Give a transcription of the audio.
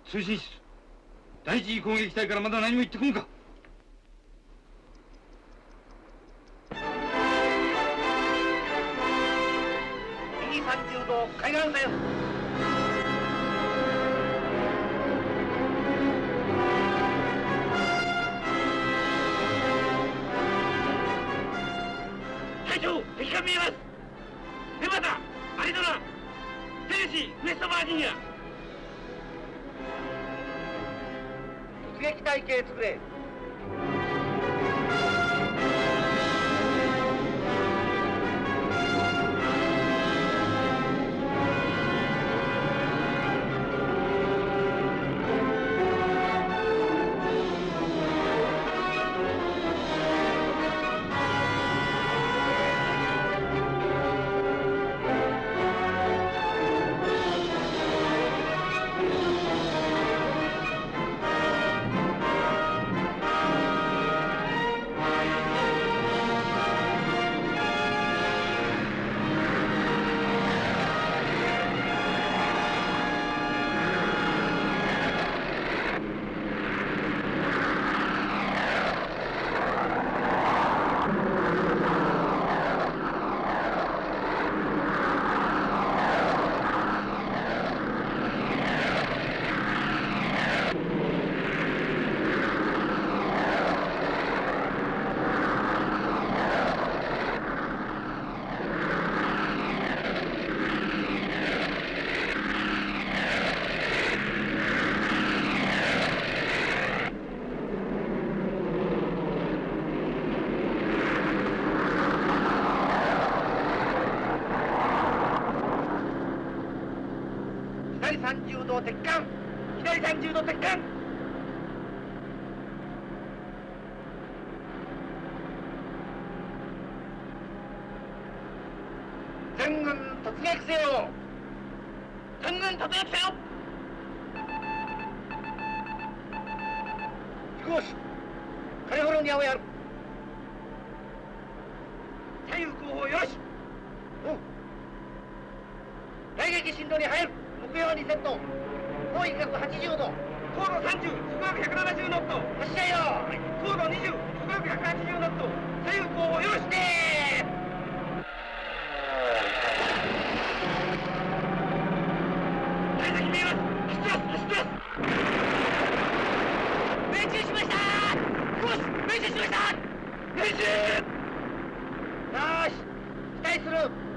通信室。第一次攻撃隊からまだ何も言ってこんか。 右30度海岸線。隊長、敵が見えます。ネバダ、アリゾナ、テネシー、ウエストバージニア。突撃隊形作れ。30度鉄管、左30度鉄管。全軍突撃せよ。全軍突撃せよ。飛行士、カリフォルニアをやる。左右後方よし。雷撃進路に入る。目標2セット。方位角80度。高度30、速度170ノット。発射よ。高度20、速度180ノット。左右後方よろしねー。大先見えます。走ってます。走ってます。命中しました。コース命中しました。命中。よし、期待する。